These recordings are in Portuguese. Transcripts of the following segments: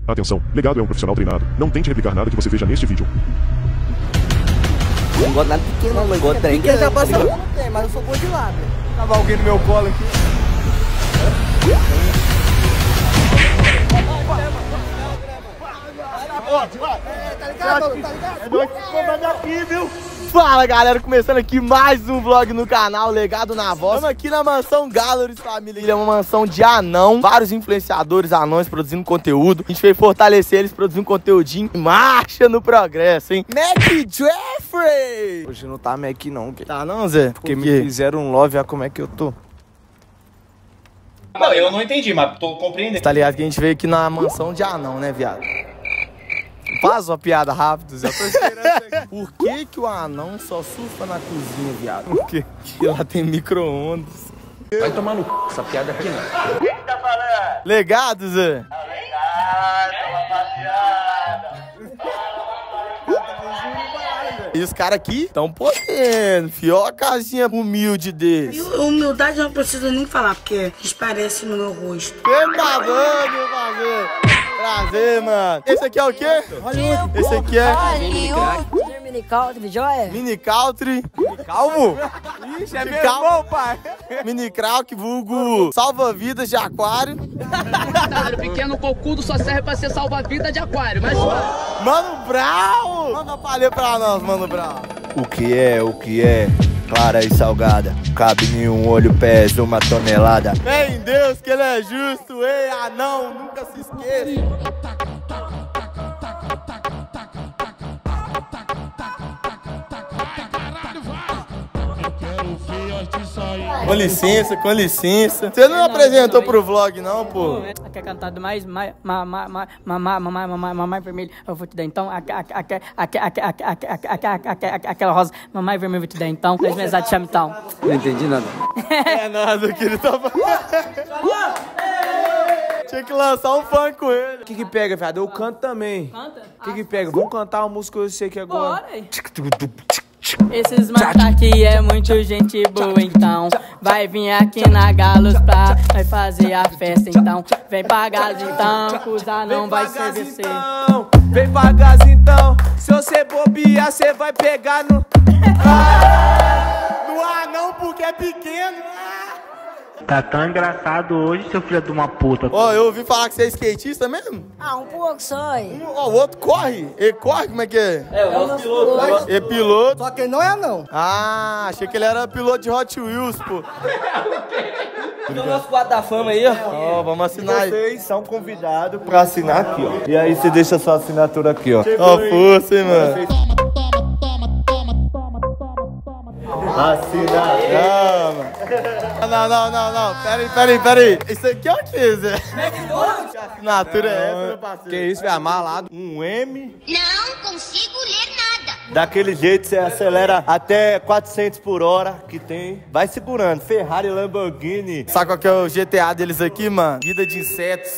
Atenção, Legado é um profissional treinado. Não tente replicar nada que você veja neste vídeo. Não gosto nada pequeno, não gosto de trem. Quem já passa não tem, mas eu sou bom de lado. Tava alguém no meu colo aqui. Tá ligado? Tá ligado? É nós que comanda aqui, viu? Fala galera, começando aqui mais um vlog no canal Legado na Voz. Estamos aqui na mansão Gallery, família. Ele é uma mansão de anão, vários influenciadores anões produzindo conteúdo. A gente veio fortalecer eles produzindo conteúdinho. Marcha no progresso, hein? Mac Jeffrey! Hoje não tá Mac não, que Tá não, Zé? porque me fizeram um love, olha como é que eu tô. Não, eu não entendi, mas tô compreendendo. Tá ligado que a gente veio aqui na mansão de anão, né, viado? Faz uma piada rápida, Zé. Eu tô esperando aqui. Por que que o anão só surfa na cozinha, viado? Por quê? Porque lá tem micro-ondas. Vai tomar no c... essa piada aqui não. Quem tá falando? Legado, Zé. Rapaziada. E os caras aqui estão podendo, fio, ó a casinha humilde deles. Humildade eu não preciso nem falar, porque esparece no meu rosto. Quem tá dando, meu parceiro? Prazer, mano. Esse aqui é o quê? Esse aqui é Mini Country, joia? Mini Country. Calmo! Ixi, é meu bom, pai! Mini Krauk, vulgo salva-vidas de aquário. Pequeno cocudo só serve pra ser salva-vida de aquário, mas... Mano Brown! Manda uma palha pra nós, Mano Brown. O que é? Clara e salgada, cabe em um olho, pesa 1 tonelada. Fé em Deus que ele é justo, ei, anão, nunca se esqueça. Com licença, com licença. Você não apresentou pro vlog não, pô? Quer cantar do mais vermelho, eu vou te dar então. Aquela rosa, mamãe vermelho, eu vou te dar então. 10 meses te chama então. Não entendi nada. É nada que ele tava... Tinha que lançar um funk com ele. O que pega, viado? Eu canto também. Canta? O que pega? Vamos cantar uma música que eu sei que é agora. Bora aí. Esses matos aqui é muito gente boa, então vai vir aqui na Galos pra vai fazer a festa, então vem pra Galos, então cruzar não vai ser então. Vem pra gás então. Se você bobear, você vai pegar no... No anão porque é pequeno. Tá tão engraçado hoje, seu filho de uma puta. Ó, eu ouvi falar que você é skatista mesmo? Ah, um pouco só, hein? Ó, o outro corre. Ele corre, como é que é? É o nosso piloto. É piloto. Só que ele não é não. Ah, achei que ele era piloto de Hot Wheels, pô. Tem o nosso quadro da fama aí, ó. Ó, vamos assinar aí. Vocês são convidados pra assinar aqui, ó. E aí você deixa sua assinatura aqui, ó. Ó, força, hein, mano. Assinar. Não. Pera aí. Isso aqui é o que, Zé? Que assinatura é essa, meu parceiro? Que isso, velho? Malado. Um M. Não consigo ler nada. Daquele jeito você acelera até 400 por hora que tem. Vai segurando. Ferrari, Lamborghini. Sabe qual que é o GTA deles aqui, mano? Vida de insetos.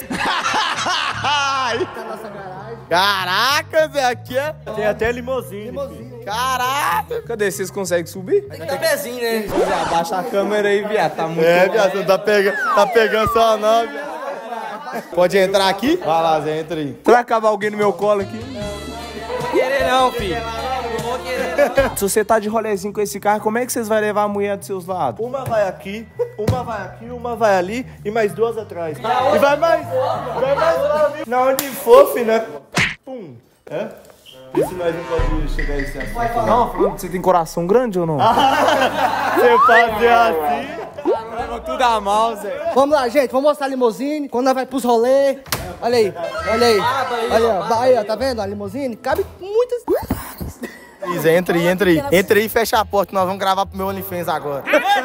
Caraca, Zé, aqui é... Tem até limousine. Caraca. Cadê? Vocês conseguem subir? Tem que dar pezinho, né? Abaixa a câmera aí, viado. Tá muito... É, viado, você não tá pegando só não, viado. Pode entrar aqui? Vai lá, Zé, entra aí. Vai acabar alguém no meu colo aqui? Não vou querer não, filho. Não vou querer. Se você tá de rolezinho com esse carro, como é que vocês vão levar a mulher dos seus lados? Uma vai aqui, uma vai ali e mais 2 atrás. E vai mais lá, viu? Na onde for, filho, né? Pum. É? E se nós não podemos chegar a esse assunto? Não, você tem coração grande ou não? Você fazer assim... Leva tudo a mal, Zé. Vamos lá, gente. Vamos mostrar a limusine. Quando nós vai pros rolês. Olha aí. Olha aí, ó. Tá vendo a limusine? Cabe muitas... Zé, entra aí. Entra aí e fecha a porta, nós vamos gravar pro meu OnlyFans agora.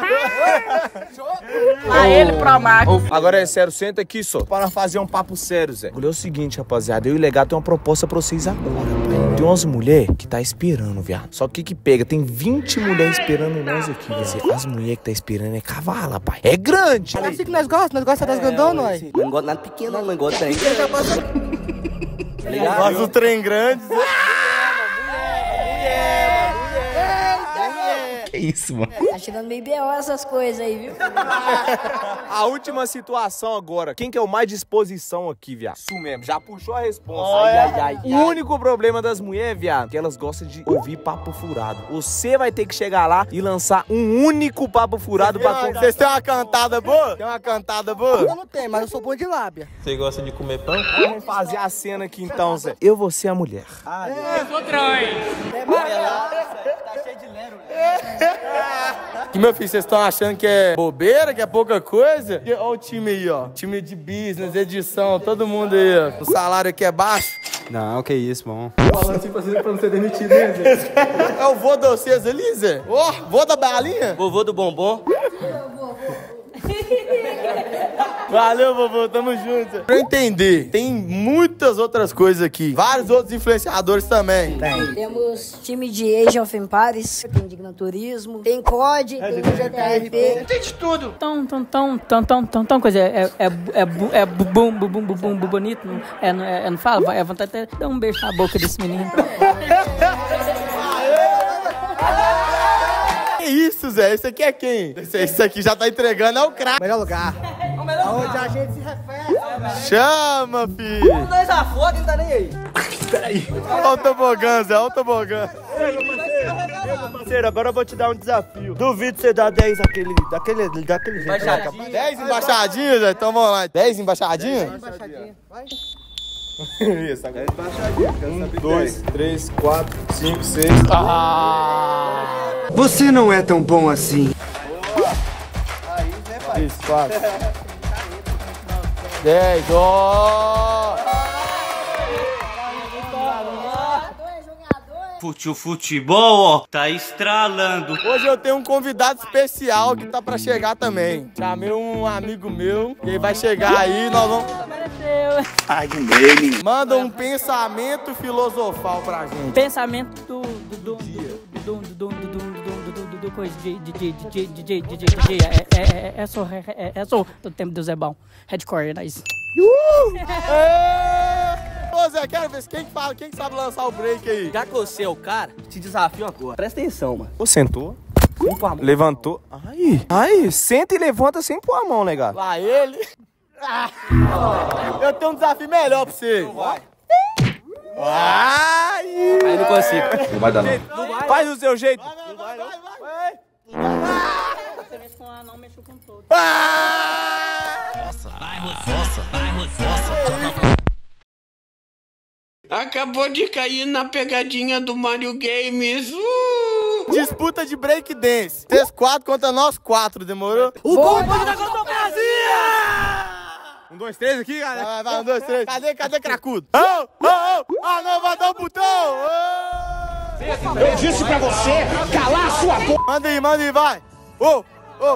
Lá ele pro Max. Agora é sério, senta aqui só. Para fazer um papo sério, Zé. É o seguinte, rapaziada. Eu e o Legado tem uma proposta pra vocês agora, pai. Tem umas mulheres que tá esperando, viado. Só que pega? Tem 20 mulheres esperando nós aqui, velho. As mulheres que tá esperando é cavala, pai. É grande. É assim que nós gostamos das grandonas, nós. Não gosto nada pequeno, não gosto de trem. Quem já passa... Gosto do trem grande, Zé. Que isso, mano? Tá tirando meio B.O. essas coisas aí, viu? A última situação agora. Quem que é o mais disposição aqui, viado? Isso mesmo, já puxou a resposta. O único problema das mulheres, viado, que elas gostam de ouvir papo furado. Você vai ter que chegar lá e lançar um único papo furado pra contar. Vocês têm uma cantada boa? Tem uma cantada boa? Eu não tenho, mas eu sou bom de lábia. Você gosta de comer pão? Vamos fazer a cena aqui então, Zé. Eu vou ser a mulher. Eu sou trans. Que, meu filho, vocês estão achando que é bobeira, que é pouca coisa? Olha o time aí, ó. Time de business, edição, todo mundo aí, ó. O salário aqui é baixo. Não, que isso, bom. Falando assim pra não ser demitido, né, Zé? É o vô de vocês ali, Zé? Ó, vô da balinha? Vovô do bombom. Valeu, vovô, tamo junto. Pra eu entender, tem muitas outras coisas aqui. Vários outros influenciadores também. Temos time de Age of Empires, tem de Gran Turismo, tem COD, tem GTRP. Tem de tudo. Tão coisa. É bonito. Não fala? É vontade até de dar um beijo na boca desse menino. Que isso, Zé? Esse aqui é quem? Esse aqui já tá entregando, é o craque. Melhor lugar. Onde a gente se refere. Chama, filho. Um, dois, a foto, não tá nem aí. Peraí. Olha o tobogã, Zé, olha o tobogã. Parceiro, agora eu vou te dar um desafio. Duvido você dar 10 daquele jeito. 10 embaixadinhas, Zé? Então vamos lá. 10 embaixadinhas? Vai. Isso, agora embaixadinha. 1, 2, 3, 4, 5, 6. Você não é tão bom assim. 3, 4. 10, ó. O futebol, ó, tá estralando. Hoje eu tenho um convidado especial que tá pra chegar também. Chamei um amigo meu e ele vai chegar aí, nós vamos... Manda um pensamento filosofal pra gente. Pensamento do coisa é só do tempo do Zé Bom. Redcore, é nice. Ô Zé, quero ver quem que sabe lançar o break aí. Já que você é o cara, te desafio agora. Presta atenção, mano. Ô, sentou. Levantou. Aí, senta e levanta sem pôr a mão, negado. Lá ele. Eu tenho um desafio melhor pra você. Vai. Ai! Aí não consigo. Não vai dar, não. Faz do seu jeito. Vai. Você mexe com A, não mexe com todo. Acabou de cair na pegadinha do Mario Games. Disputa de break dance. Vocês 4 contra nós 4, demorou? O gol da Cotobrasia! 1, 2, 3 aqui, galera. Vai, 1, 2, 3. Cadê cracudo? Ah, não, vai dar o botão! Eu disse pra você calar a sua boca. Manda aí, vai. Ô.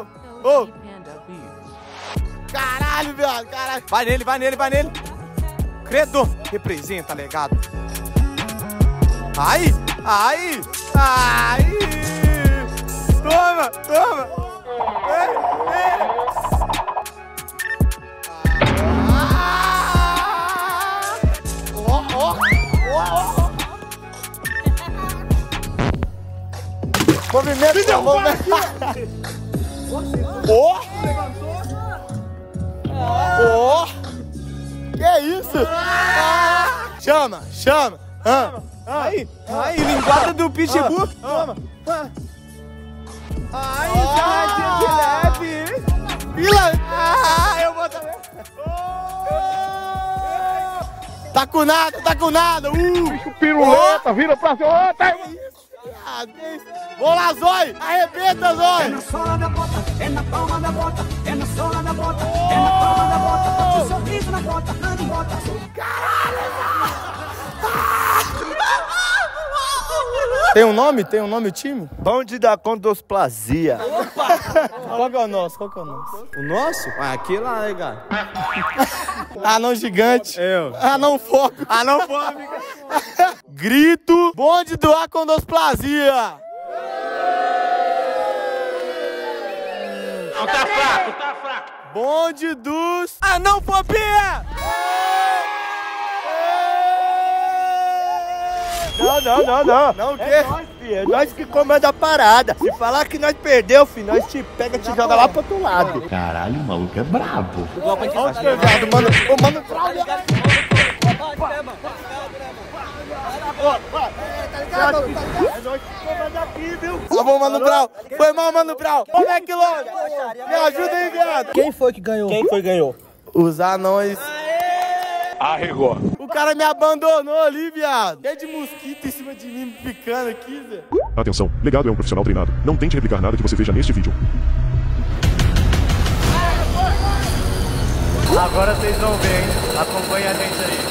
Caralho, viado, caralho. Vai nele. Credo, representa, legado. Aí. Toma. Movimento. Que isso? Chama. Aí, linguada do pitbull. Toma. Ai, de leve. Fila. Eu vou também. Tá com nada. Bicho piruleta, vira pra cima. Vamos lá, Zói. Arrebenta, Zói. É na sola da bota, é na palma da bota, é na sola da bota, é na palma da bota. O sorriso na bota, anda em bota. Tem um nome o time? Bonde da Condosplasia. Qual que é o nosso? O nosso? Aquele lá, legal. Anão gigante. Eu. Anão foco. Grito. Bonde do Acondosplasia. Não, tá fraco. Bonde dos Anãofobia. Não. Não o quê? É nós, filho. É nós que comanda a parada. Se falar que nós perdeu, filho, nós te pega e te joga lá pro outro lado. Caralho, o maluco é brabo. Olha o mano, o mano Brau. É nós que comanda aqui, viu? Tá bom, Mano Brau. Foi mal, Mano Brau. Ô, McLong, me ajuda aí, viado. Quem foi que ganhou? Quem foi que ganhou? Os anões. Arregou. O cara me abandonou ali, viado. Cheio de mosquito em cima de mim, me picando aqui, Zé. Atenção, Legado é um profissional treinado. Não tente replicar nada que você veja neste vídeo. Agora vocês vão ver, hein? Acompanha a gente aí.